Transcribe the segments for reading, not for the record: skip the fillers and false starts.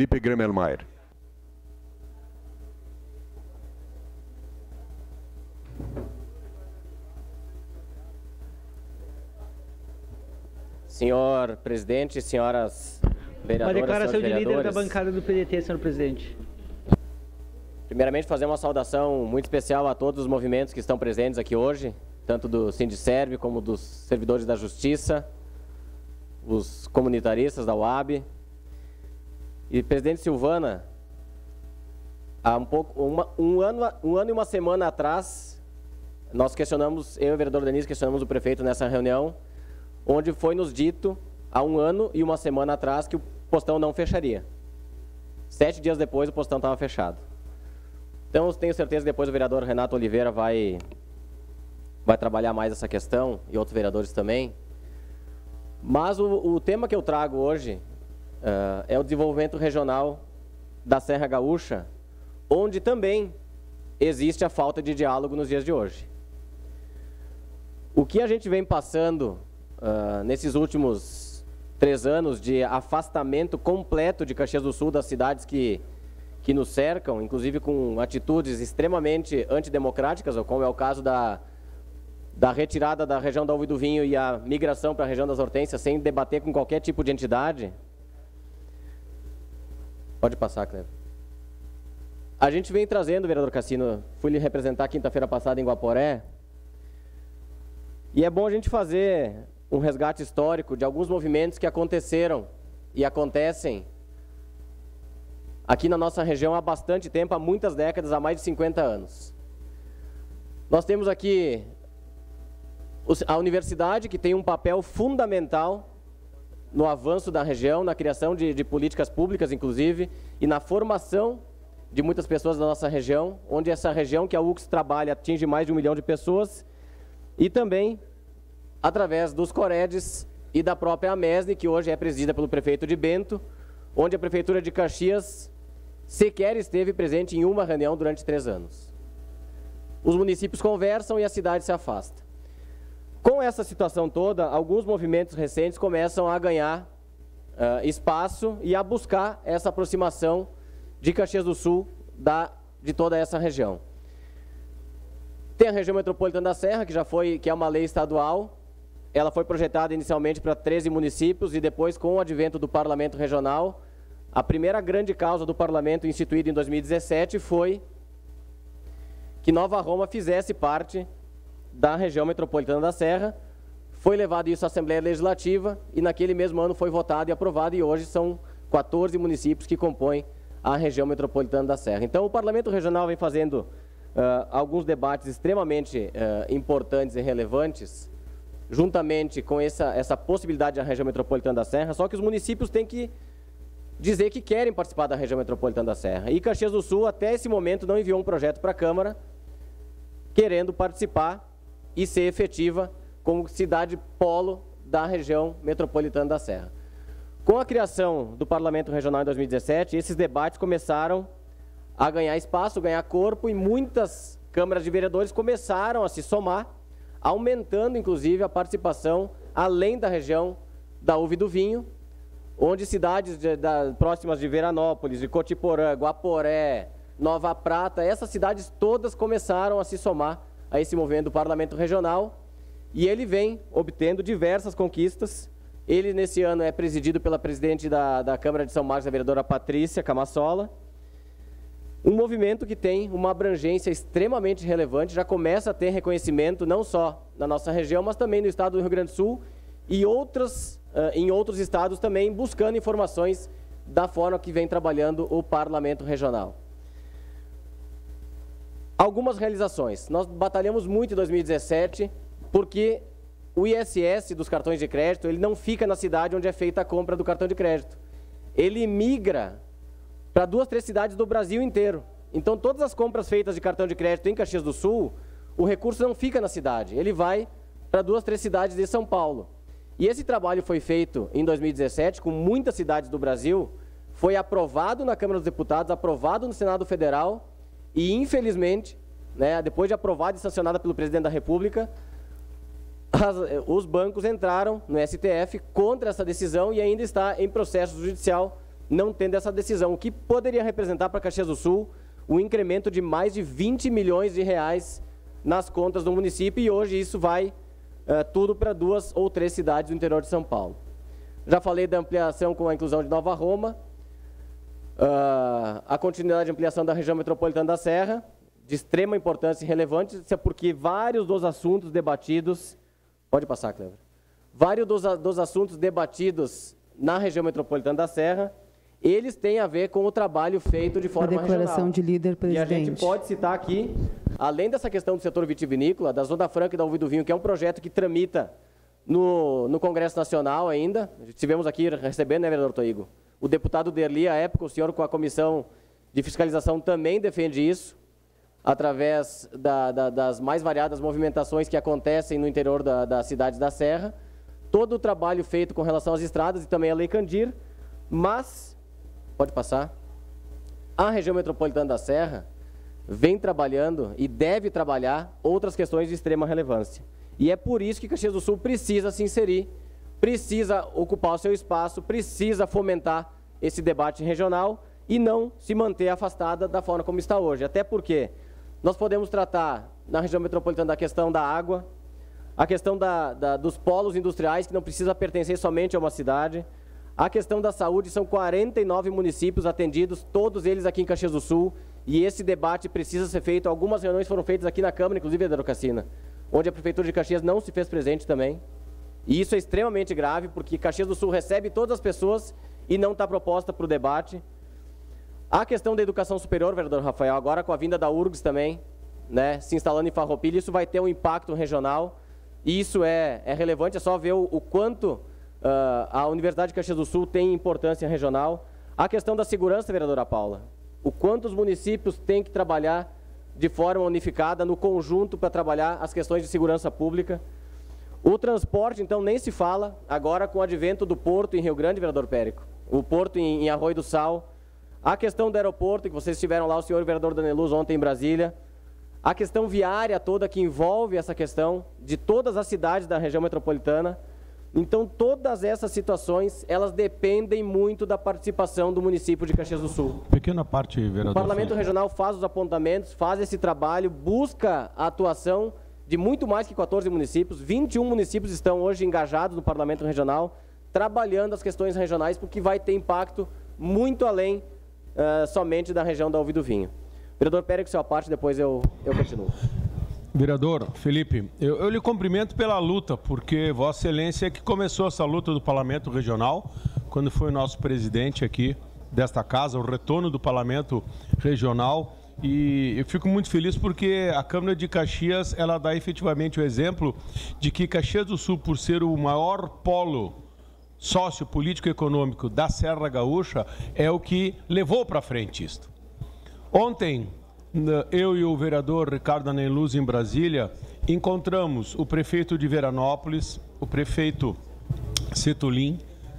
Felipe Gremmelmaier. Senhor presidente, senhoras vereadoras, uma declaração de vereadores, líder da bancada do PDT, senhor presidente. Primeiramente, fazer uma saudação muito especial a todos os movimentos que estão presentes aqui hoje, tanto do Sindicerv como dos servidores da Justiça, os comunitaristas da UAB. E, presidente Silvana, há um ano e uma semana atrás, nós questionamos, eu e o vereador Denise questionamos o prefeito nessa reunião, onde foi nos dito, há um ano e uma semana atrás, que o postão não fecharia. 7 dias depois, o postão estava fechado. Então, eu tenho certeza que depois o vereador Renato Oliveira vai trabalhar mais essa questão, e outros vereadores também. Mas o tema que eu trago hoje é o desenvolvimento regional da Serra Gaúcha, onde também existe a falta de diálogo nos dias de hoje. O que a gente vem passando nesses últimos 3 anos de afastamento completo de Caxias do Sul das cidades que nos cercam, inclusive com atitudes extremamente antidemocráticas, como é o caso da retirada da região da Uva e do Vinho e a migração para a região das Hortênsias, sem debater com qualquer tipo de entidade. Pode passar, Cleber. A gente vem trazendo, vereador Cassino, fui lhe representar quinta-feira passada em Guaporé, e é bom a gente fazer um resgate histórico de alguns movimentos que aconteceram e acontecem aqui na nossa região há bastante tempo, há muitas décadas, há mais de 50 anos. Nós temos aqui a universidade, que tem um papel fundamental no avanço da região, na criação de políticas públicas, inclusive, e na formação de muitas pessoas da nossa região, onde essa região que a UX trabalha atinge mais de 1 milhão de pessoas, e também através dos Coredes e da própria AMESNE, que hoje é presidida pelo prefeito de Bento, onde a Prefeitura de Caxias sequer esteve presente em uma reunião durante 3 anos. Os municípios conversam e a cidade se afasta. Com essa situação toda, alguns movimentos recentes começam a ganhar espaço e a buscar essa aproximação de Caxias do Sul de toda essa região. Tem a região metropolitana da Serra, que é uma lei estadual. Ela foi projetada inicialmente para 13 municípios e depois, com o advento do Parlamento Regional, a primeira grande causa do Parlamento instituído em 2017 foi que Nova Roma fizesse parte da região metropolitana da Serra. Foi levado isso à Assembleia Legislativa e naquele mesmo ano foi votado e aprovado, e hoje são 14 municípios que compõem a região metropolitana da Serra. Então, o Parlamento Regional vem fazendo alguns debates extremamente importantes e relevantes, juntamente com essa possibilidade da região metropolitana da Serra, só que os municípios têm que dizer que querem participar da região metropolitana da Serra. E Caxias do Sul, até esse momento, não enviou um projeto para a Câmara querendo participar e ser efetiva como cidade polo da região metropolitana da Serra. Com a criação do Parlamento Regional em 2017, esses debates começaram a ganhar espaço, ganhar corpo, e muitas câmaras de vereadores começaram a se somar, aumentando, inclusive, a participação além da região da Uva e do Vinho, onde cidades próximas de Veranópolis, de Cotiporã, Guaporé, Nova Prata, essas cidades todas começaram a se somar a esse movimento do Parlamento Regional, e ele vem obtendo diversas conquistas. Ele, nesse ano, é presidido pela presidente da Câmara de São Marcos, a vereadora Patrícia Camassola. Um movimento que tem uma abrangência extremamente relevante, já começa a ter reconhecimento não só na nossa região, mas também no estado do Rio Grande do Sul e em outros estados também, buscando informações da forma que vem trabalhando o Parlamento Regional. Algumas realizações. Nós batalhamos muito em 2017, porque o ISS dos cartões de crédito, ele não fica na cidade onde é feita a compra do cartão de crédito. Ele migra para 2, 3 cidades do Brasil inteiro. Então, todas as compras feitas de cartão de crédito em Caxias do Sul, o recurso não fica na cidade, ele vai para 2, 3 cidades de São Paulo. E esse trabalho foi feito em 2017 com muitas cidades do Brasil, foi aprovado na Câmara dos Deputados, aprovado no Senado Federal e, infelizmente, depois de aprovado e sancionada pelo Presidente da República, os bancos entraram no STF contra essa decisão e ainda está em processo judicial não tendo essa decisão, o que poderia representar para Caxias do Sul um incremento de mais de 20 milhões de reais nas contas do município, e hoje isso vai tudo para 2 ou 3 cidades do interior de São Paulo. Já falei da ampliação com a inclusão de Nova Roma, a continuidade de ampliação da região metropolitana da Serra, de extrema importância e relevância, porque vários dos assuntos debatidos... Pode passar, Cleber. Vários dos assuntos debatidos na região metropolitana da Serra, eles têm a ver com o trabalho feito de forma regional. A declaração de líder, presidente. E a gente pode citar aqui, além dessa questão do setor vitivinícola, da Zona Franca e da Uva do Vinho, que é um projeto que tramita no Congresso Nacional ainda. Estivemos aqui recebendo, né, vereador Toigo? O deputado Derli, à época, o senhor com a Comissão de Fiscalização também defende isso, através das mais variadas movimentações que acontecem no interior das cidades da Serra. Todo o trabalho feito com relação às estradas e também a Lei Candir, mas, pode passar, a região metropolitana da Serra vem trabalhando e deve trabalhar outras questões de extrema relevância. E é por isso que Caxias do Sul precisa se inserir, precisa ocupar o seu espaço, precisa fomentar esse debate regional e não se manter afastada da forma como está hoje. Até porque nós podemos tratar na região metropolitana da questão da água, a questão dos polos industriais, que não precisa pertencer somente a uma cidade, a questão da saúde, são 49 municípios atendidos, todos eles aqui em Caxias do Sul, e esse debate precisa ser feito. Algumas reuniões foram feitas aqui na Câmara, inclusive da Araucacina, onde a Prefeitura de Caxias não se fez presente também. E isso é extremamente grave, porque Caxias do Sul recebe todas as pessoas e não está proposta para o debate. A questão da educação superior, vereador Rafael, agora com a vinda da URGS também, né, se instalando em Farroupilha, isso vai ter um impacto regional, e isso é relevante, é só ver o quanto a Universidade de Caxias do Sul tem importância regional. A questão da segurança, vereadora Paula, o quanto os municípios têm que trabalhar de forma unificada, no conjunto, para trabalhar as questões de segurança pública. O transporte, então, nem se fala, agora com o advento do porto em Rio Grande, vereador Périco, o porto em Arroio do Sal, a questão do aeroporto, que vocês estiveram lá, o senhor vereador Daneluz, ontem em Brasília, a questão viária toda que envolve essa questão de todas as cidades da região metropolitana. Então, todas essas situações, elas dependem muito da participação do município de Caxias do Sul. Pequena parte, vereador. O Parlamento Regional faz os apontamentos, faz esse trabalho, busca a atuação de muito mais que 14 municípios. 21 municípios estão hoje engajados no Parlamento Regional, trabalhando as questões regionais, porque vai ter impacto muito além somente da região da Uva do Vinho. Vereador Pérez, sua parte, depois eu continuo. Vereador Felipe, eu lhe cumprimento pela luta, porque Vossa Excelência é que começou essa luta do Parlamento Regional, quando foi o nosso presidente aqui desta casa, o retorno do Parlamento Regional, e eu fico muito feliz porque a Câmara de Caxias, ela dá efetivamente o exemplo de que Caxias do Sul, por ser o maior polo sociopolítico e econômico da Serra Gaúcha, é o que levou para frente isto. Ontem, eu e o vereador Ricardo Daneluz em Brasília, encontramos o prefeito de Veranópolis, o prefeito Setulin,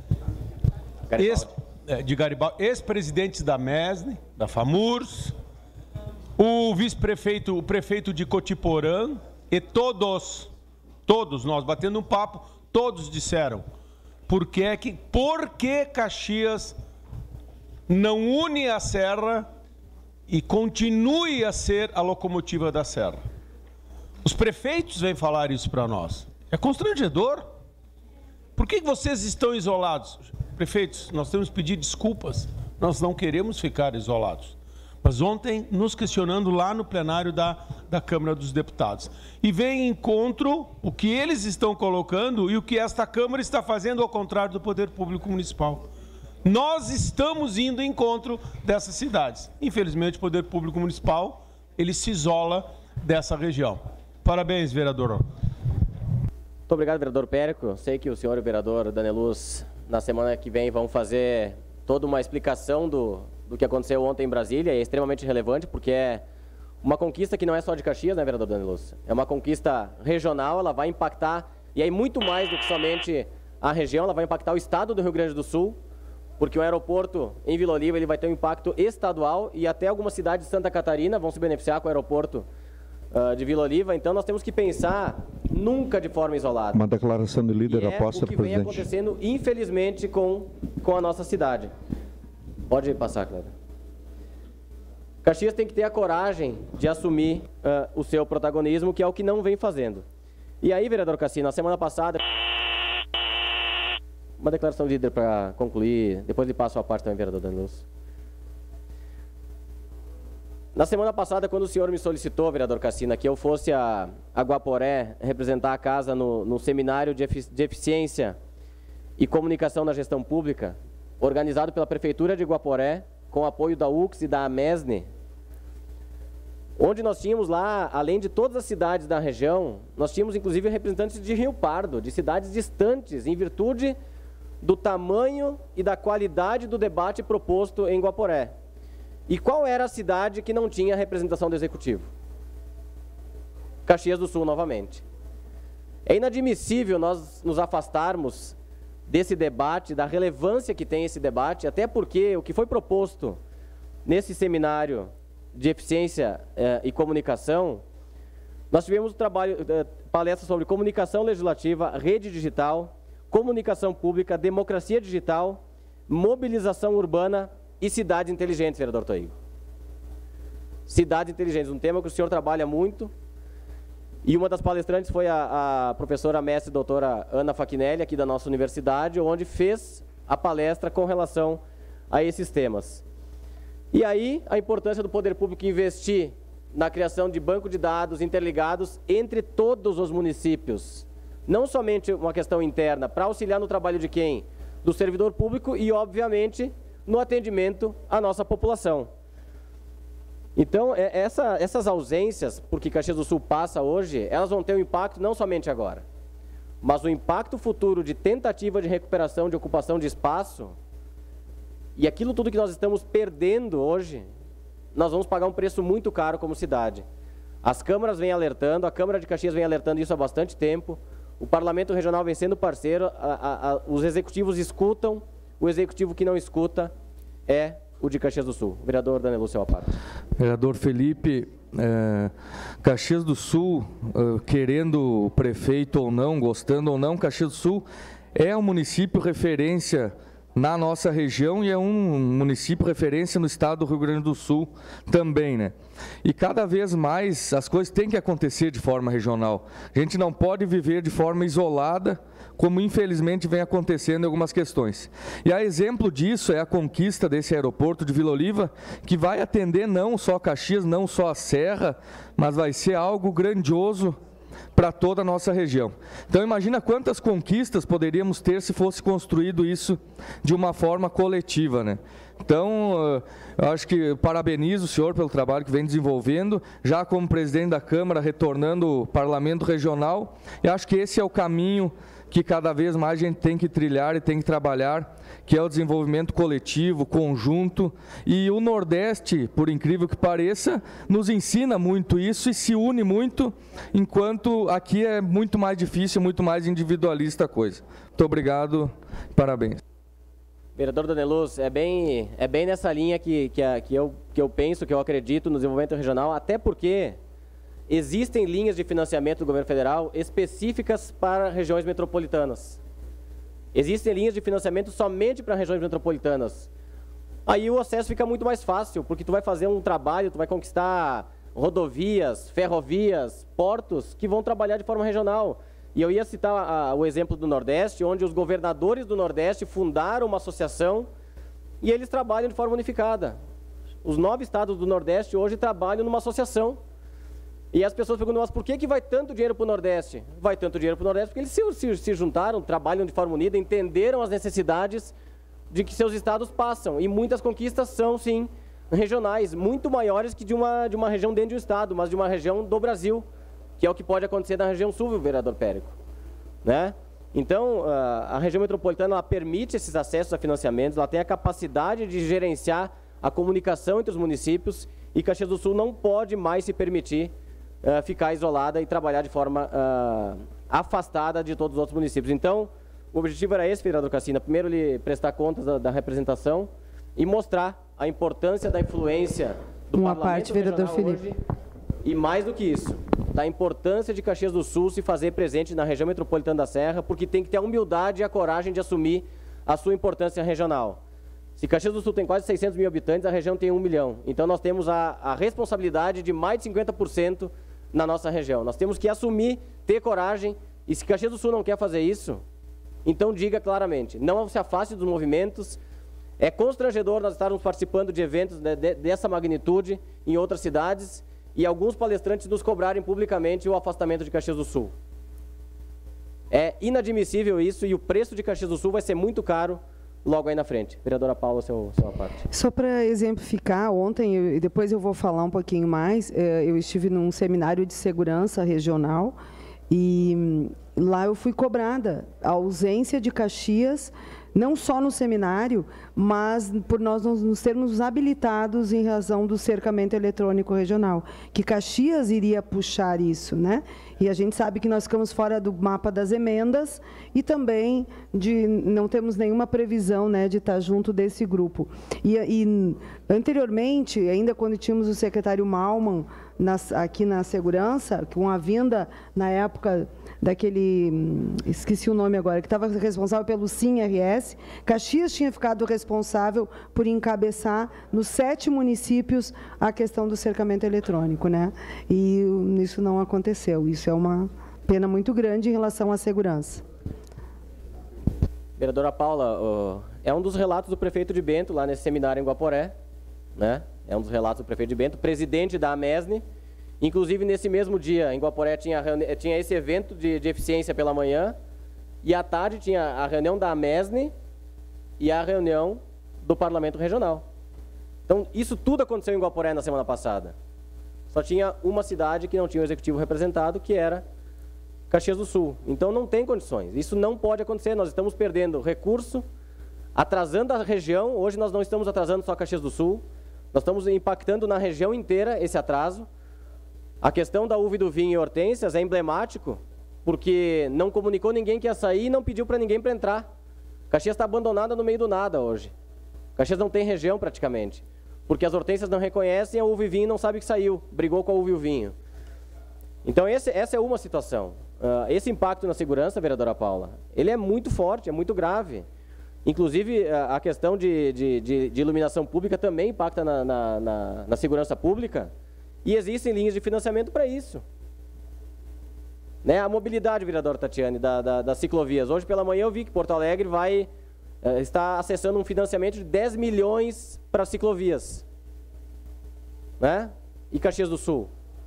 de Garibaldi, ex-presidentes da MESNE, da FAMURS, o vice-prefeito, o prefeito de Cotiporã, e todos nós batendo um papo, todos disseram, por que Caxias não une a Serra e continue a ser a locomotiva da Serra? Os prefeitos vêm falar isso para nós. É constrangedor. Por que vocês estão isolados? Prefeitos, nós temos que pedir desculpas. Nós não queremos ficar isolados. Mas ontem, nos questionando lá no plenário da Câmara dos Deputados. E vem em encontro o que eles estão colocando e o que esta Câmara está fazendo ao contrário do Poder Público Municipal. Nós estamos indo em encontro dessas cidades. Infelizmente, o Poder Público Municipal, ele se isola dessa região. Parabéns, vereador. Muito obrigado, vereador Périco. Sei que o senhor e o vereador Daneluz, na semana que vem, vão fazer toda uma explicação do que aconteceu ontem em Brasília. É extremamente relevante, porque é uma conquista que não é só de Caxias, né, vereador Daneluz? É uma conquista regional, ela vai impactar, e aí muito mais do que somente a região, ela vai impactar o estado do Rio Grande do Sul, porque o aeroporto em Vila Oliva ele vai ter um impacto estadual e até algumas cidades de Santa Catarina vão se beneficiar com o aeroporto de Vila Oliva. Então nós temos que pensar nunca de forma isolada. Uma declaração de líder após o que vem acontecendo, infelizmente, com a nossa cidade. Pode passar, Cléber. Caxias tem que ter a coragem de assumir o seu protagonismo, que é o que não vem fazendo. E aí, vereador Cassino, na semana passada... Uma declaração de líder para concluir, depois lhe passo a parte também, vereador Danilo. Na semana passada, quando o senhor me solicitou, vereador Cassino, que eu fosse a Guaporé representar a casa no seminário de eficiência e comunicação na gestão pública, organizado pela Prefeitura de Guaporé, com apoio da UX e da AMESNE, onde nós tínhamos lá, além de todas as cidades da região, nós tínhamos inclusive representantes de Rio Pardo, de cidades distantes, em virtude do tamanho e da qualidade do debate proposto em Guaporé. E qual era a cidade que não tinha representação do Executivo? Caxias do Sul, novamente. É inadmissível nós nos afastarmos desse debate, da relevância que tem esse debate, até porque o que foi proposto nesse seminário de eficiência e comunicação, nós tivemos palestras sobre comunicação legislativa, rede digital, comunicação pública, democracia digital, mobilização urbana e cidades inteligentes, vereador Toigo. Cidades inteligentes, um tema que o senhor trabalha muito. E uma das palestrantes foi a professora mestre doutora Ana Fachinelli, aqui da nossa universidade, onde fez a palestra com relação a esses temas. E aí, a importância do poder público investir na criação de banco de dados interligados entre todos os municípios. Não somente uma questão interna, para auxiliar no trabalho de quem? Do servidor público e, obviamente, no atendimento à nossa população. Então, essas ausências, porque Caxias do Sul passa hoje, elas vão ter um impacto não somente agora, mas o impacto futuro de tentativa de recuperação de ocupação de espaço, e aquilo tudo que nós estamos perdendo hoje, nós vamos pagar um preço muito caro como cidade. As câmaras vêm alertando, a Câmara de Caxias vem alertando isso há bastante tempo, o Parlamento Regional vem sendo parceiro, os executivos escutam, o executivo que não escuta é o de Caxias do Sul. Vereador Danilo, seu parte. Vereador Felipe, Caxias do Sul, querendo o prefeito ou não, gostando ou não, Caxias do Sul é um município referência na nossa região e é um município referência no estado do Rio Grande do Sul também, né? E cada vez mais as coisas têm que acontecer de forma regional. A gente não pode viver de forma isolada, como infelizmente vem acontecendo em algumas questões. E a exemplo disso é a conquista desse aeroporto de Vila Oliva, que vai atender não só Caxias, não só a Serra, mas vai ser algo grandioso para toda a nossa região. Então imagina quantas conquistas poderíamos ter se fosse construído isso de uma forma coletiva, né? Então, eu acho que parabenizo o senhor pelo trabalho que vem desenvolvendo, já como presidente da Câmara, retornando o Parlamento Regional, e acho que esse é o caminho que cada vez mais a gente tem que trilhar e tem que trabalhar, que é o desenvolvimento coletivo, conjunto, e o Nordeste, por incrível que pareça, nos ensina muito isso e se une muito, enquanto aqui é muito mais difícil, muito mais individualista a coisa. Muito obrigado, parabéns. Vereador Daneluz, é bem nessa linha que eu penso, que eu acredito no desenvolvimento regional, até porque existem linhas de financiamento do governo federal específicas para regiões metropolitanas. Existem linhas de financiamento somente para regiões metropolitanas. Aí o acesso fica muito mais fácil, porque tu vai fazer um trabalho, tu vai conquistar rodovias, ferrovias, portos que vão trabalhar de forma regional. E eu ia citar o exemplo do Nordeste, onde os governadores do Nordeste fundaram uma associação e eles trabalham de forma unificada. Os 9 estados do Nordeste hoje trabalham numa associação. E as pessoas perguntam, mas por que vai tanto dinheiro para o Nordeste? Vai tanto dinheiro para o Nordeste porque eles se juntaram, trabalham de forma unida, entenderam as necessidades de que seus estados passam. E muitas conquistas são, sim, regionais, muito maiores que de uma região dentro de um estado, mas de uma região do Brasil, que é o que pode acontecer na região sul, vereador Périco, né? Então, a região metropolitana ela permite esses acessos a financiamentos, ela tem a capacidade de gerenciar a comunicação entre os municípios e Caxias do Sul não pode mais se permitir ficar isolada e trabalhar de forma afastada de todos os outros municípios. Então, o objetivo era esse, vereador Cassino, primeiro lhe prestar contas da representação e mostrar a importância da influência do Parlamento vereador regional Felipe. hoje, e mais do que isso, da importância de Caxias do Sul se fazer presente na região metropolitana da Serra, porque tem que ter a humildade e a coragem de assumir a sua importância regional. Se Caxias do Sul tem quase 600 mil habitantes, a região tem 1 milhão. Então nós temos a responsabilidade de mais de 50% na nossa região. Nós temos que assumir, ter coragem, e se Caxias do Sul não quer fazer isso, então diga claramente, não se afaste dos movimentos. É constrangedor nós estarmos participando de eventos dessa magnitude em outras cidades e alguns palestrantes nos cobrarem publicamente o afastamento de Caxias do Sul. É inadmissível isso e o preço de Caxias do Sul vai ser muito caro logo aí na frente. Vereadora Paula, sua parte. Só para exemplificar, ontem, e depois eu vou falar um pouquinho mais, eu estive num seminário de segurança regional e lá eu fui cobrada a ausência de Caxias, não só no seminário, mas por nós nos termos habilitados em razão do cercamento eletrônico regional, que Caxias iria puxar isso, né? E a gente sabe que nós ficamos fora do mapa das emendas e também não temos nenhuma previsão, né, de estar junto desse grupo. E anteriormente, ainda quando tínhamos o secretário Malman aqui na segurança, com a vinda, na época, daquele, esqueci o nome agora, que estava responsável pelo SIM-RS, Caxias tinha ficado responsável por encabeçar nos 7 municípios a questão do cercamento eletrônico, né? E isso não aconteceu. Isso é uma pena muito grande em relação à segurança. Vereadora Paula, é um dos relatos do prefeito de Bento, lá nesse seminário em Guaporé, né? É um dos relatos do prefeito de Bento, presidente da AMESNE. Inclusive, nesse mesmo dia, em Guaporé, tinha esse evento de eficiência pela manhã, e à tarde tinha a reunião da AMESNE e a reunião do Parlamento Regional. Então, isso tudo aconteceu em Guaporé na semana passada. Só tinha uma cidade que não tinha o executivo representado, que era Caxias do Sul. Então, não tem condições. Isso não pode acontecer. Nós estamos perdendo recurso, atrasando a região. Hoje, nós não estamos atrasando só Caxias do Sul. Nós estamos impactando na região inteira esse atraso. A questão da uva e do vinho e hortênsias é emblemático, porque não comunicou ninguém que ia sair e não pediu para ninguém para entrar. Caxias está abandonada no meio do nada hoje. Caxias não tem região praticamente, porque as hortênsias não reconhecem a uva e vinho e não sabe que saiu, brigou com a uva e o vinho. Então essa é uma situação. Esse impacto na segurança, vereadora Paula, ele é muito forte, é muito grave. Inclusive a questão de iluminação pública também impacta na segurança pública. E existem linhas de financiamento para isso. Né? A mobilidade, vereadora Tatiane, das ciclovias. Hoje pela manhã eu vi que Porto Alegre está acessando um financiamento de 10 milhões para ciclovias. Né? E Caxias do Sul?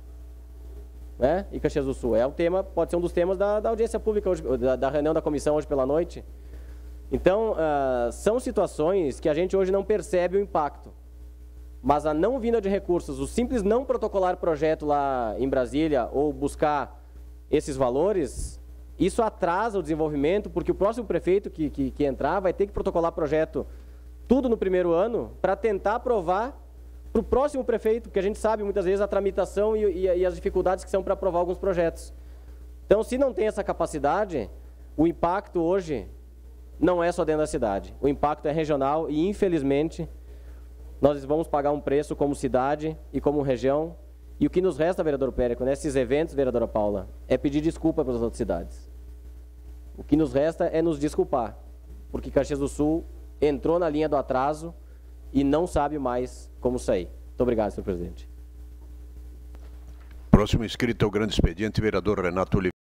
Né? E Caxias do Sul. É um tema, pode ser um dos temas da audiência pública, hoje, da reunião da comissão hoje pela noite. Então, são situações que a gente hoje não percebe o impacto. Mas a não vinda de recursos, o simples não protocolar projeto lá em Brasília ou buscar esses valores, isso atrasa o desenvolvimento, porque o próximo prefeito que entrar vai ter que protocolar projeto tudo no primeiro ano para tentar aprovar para o próximo prefeito, porque a gente sabe muitas vezes a tramitação e as dificuldades que são para aprovar alguns projetos. Então, se não tem essa capacidade, o impacto hoje não é só dentro da cidade. O impacto é regional e, infelizmente, nós vamos pagar um preço como cidade e como região. E o que nos resta, vereador Périco, nesses eventos, vereadora Paula, é pedir desculpa para as outras cidades. O que nos resta é nos desculpar, porque Caxias do Sul entrou na linha do atraso e não sabe mais como sair. Muito obrigado, senhor presidente. Próximo inscrito é o grande expediente, vereador Renato Oliveira.